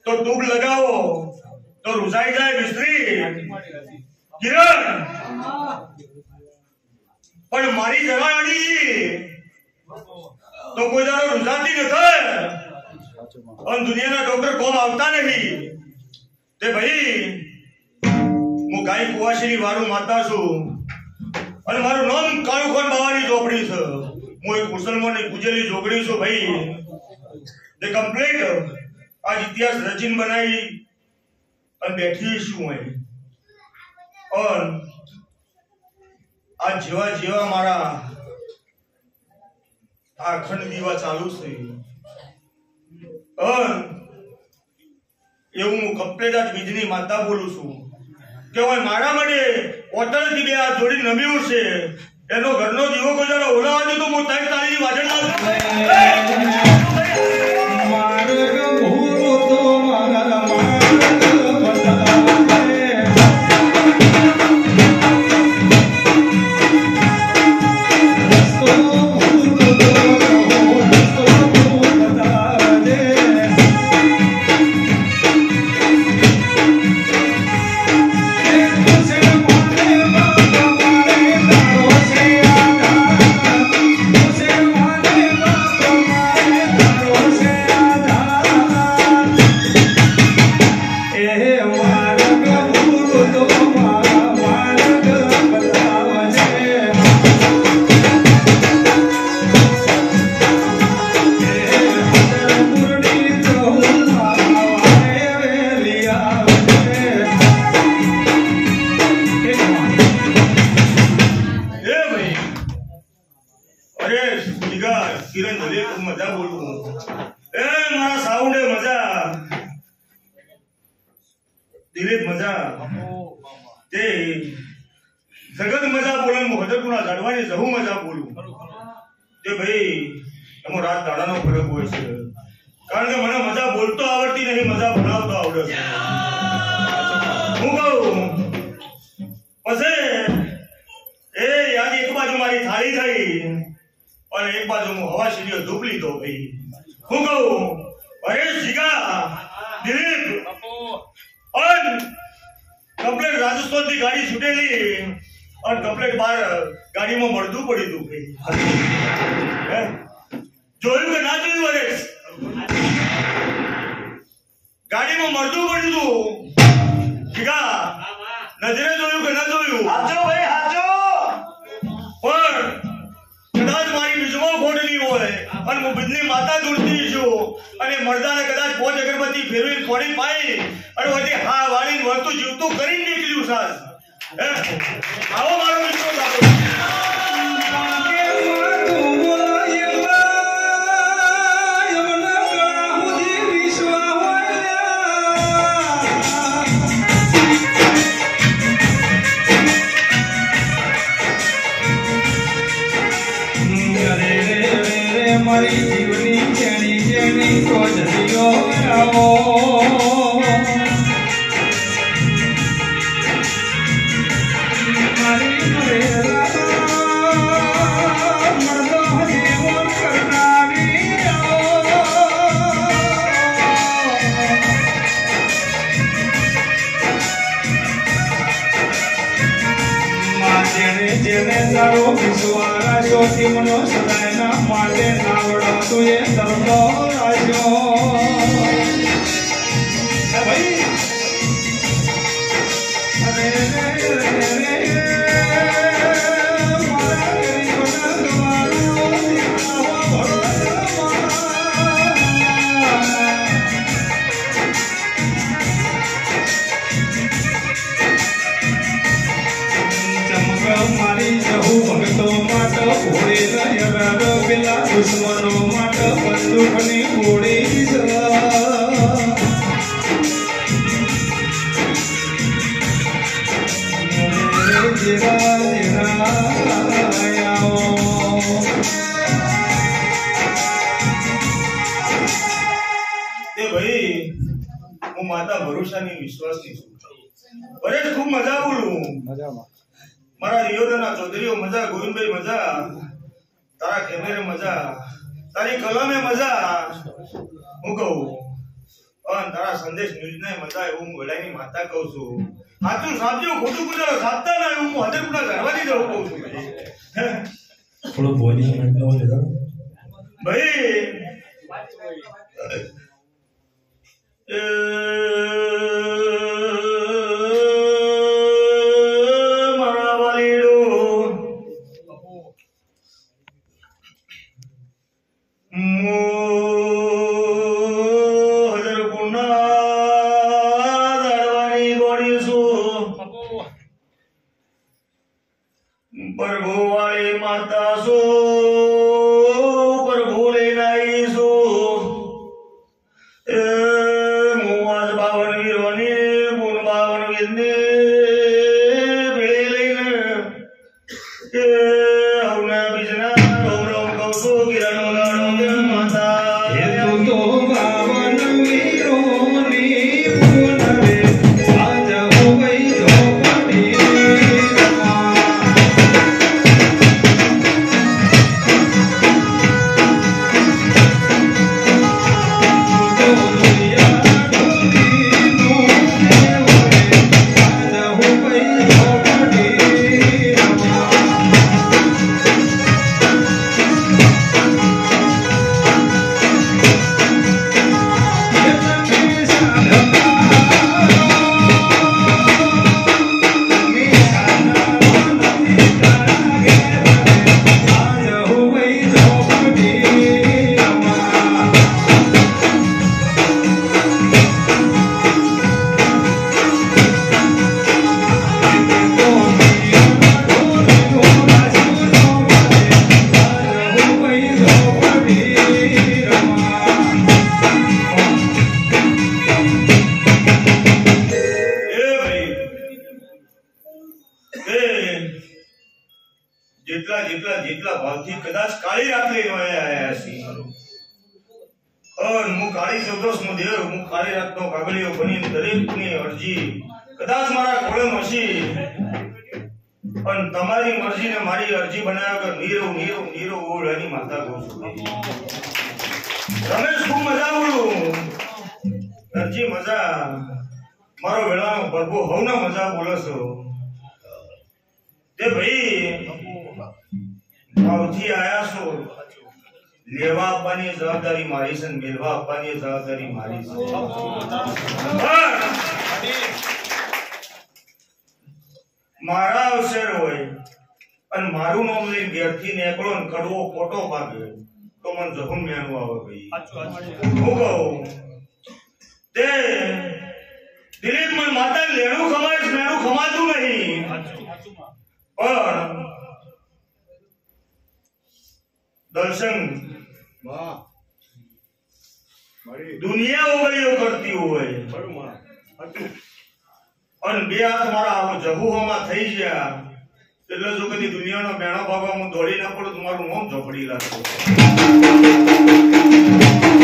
तो ट्यूब लगाओ तो रुझाई जाए मिस्त्री किरण पण मारी जगाड़ी तो कोई दारो रुझाती नहीं और दुनिया ना डॉक्टर कोम आवता नहीं ते भाई मु गाय कुवाशीनी वारू माता छू और मारू नाम काळुखोन बावानी झोपड़ी छे मु एक मुसलमाननी पूजेली जोगड़ी छू भाई दे कंप्लीट आज इतिहास रचीन बनाई और बैठी छू है और आज जीवा जीवा मारा अखंड दीवा चालू छे और એવું કમ્પ્લીટ આજ બીજની માતા બોલું છું કે ઓય મારા માટે હોટલથી બે હાથ જોડી નમ્યું છે એનો ઘરનો દીવો કોઈ ઓલાવા દે તો હું તારી તારી વાજણ किरण भले खूब मजा बोलू ए मारा साउंड है मजा दिलीप मजा ते जगत मजा बोलन मु हजरपुरा जाडवानी जहू मजा बोलू ते भाई एमो रात दाडानो फरक होय छे कारण के मने मजा बोलतो आवडती नहीं मजा बनावतो आवडे छे હું કહું પછી એ યાદ એક બાજુ મારી થાળી થઈ और एक बाजू में हवा सीढ़ी धूप ली दो भाई हूँ कहूँ अरे जीगा दिलीप और कंप्लेट राजस्थान की गाड़ी छूटेली और कंप्लेट बार गाड़ी में मर्दू पड़ी दू भाई जोयू के ना जोयू अरे गाड़ी में मर्दू पड़ी दू जीगा नजरे जोयू के ना जोयू हाचो भाई हाचो और कदाच मारी बिजमो खोडली होय और मु बिजली माता जुड़ती छू अने मर्दाने कदाच पोच अगरबत्ती फेरवी फोड़ी पाई अरे वती हा वाली वर्तु जीवतो करीने निकळ्યું सास आओ मारो मित्रो जातो मारी जीवनी जेनी जेनी को जलियो आओ मारी मरेला मर्दो जीवन करनारी आओ मां जेने जेने तारो विश्वारा शोधी मनो सदाय ना माटे नावड़ा तुए दर्दो राजो भाई अरे रे रे मारा तेरी कोना तुम्हारा चमका मारी जहू भगतो माता भोरे नयरा पेला दुश्मनो माता बंदूकनी गोड़ी जीरा जीरा आओ ए भाई હું માતા ભરોસાની વિશ્વાસની છું અરે ખૂબ મજા બોલું મજામાં મારા રિયોના ચૌધરીઓ મજા ગોવિંદભાઈ મજા તારા કેમેરે મજા તારી કલમે મજા હું કહું પણ તારા સંદેશ ન્યૂઝ ને મજા એવું હું વેલાની માતા કહું છું સાચું સાચું ખોટું કુદરો સાચતા ના એવું હું હદરપુરા ઘરવાની જવું કહું છું થોડો બોલી સમજતો હોય તો ભાઈ મારા વાલીડો प्रभु वाली माता सो प्रभु ले नाई सो मुआज बावन वीरोनी बुन बावन वीरने बेले लेने हवना बिजना रोम रोम कौसो किरणो लाडो माता ये तो बावन वीरोनी बुन रे आज हो गई झोपड़ी જેટલા ભાવથી કદાચ કાળી રાત લઈને આયા છે और હું કાળી ચૌદસ નો દેવ હું કાળી રાત નો કાગળિયો બની દરેકની અરજી કદાચ મારા કોળેમાં હશે પણ તમારી મરજીને મારી અરજી બનાવ્યા વગર નીરવ નીરવ નીરવ ઓળાની માતા કહું છું રમેશ ખૂબ મજા બોલું અરજી મજા મારો વેળાનો પ્રભુ હવના મજા બોલો છો તે ભાઈ ભાવથી આયા છો લેવા આપવાની જવાબદારી મારી છે મેળવા આપવાની જવાબદારી મારી છે મારા અવસર હોય અને મારું નામ લઈને ઘેરથી નીકળો ને કડવો ખોટો પાકે તો મને જહુમ મેનું આવે ભાઈ હું કહું તે દિલીપ મને માતા લેણું ખવાય મેનું ખવાતું નહીં પણ દર્શન દુનિયા ઓગળીઓ કરતી હોય અને બે હાથ મારા આવો જહુવામાં થઈ ગયા એટલે જો કદી દુનિયાનો બેણો ભાગવા હું દોડી ના પડું તો મારું મોં ઝોપડી લાગતું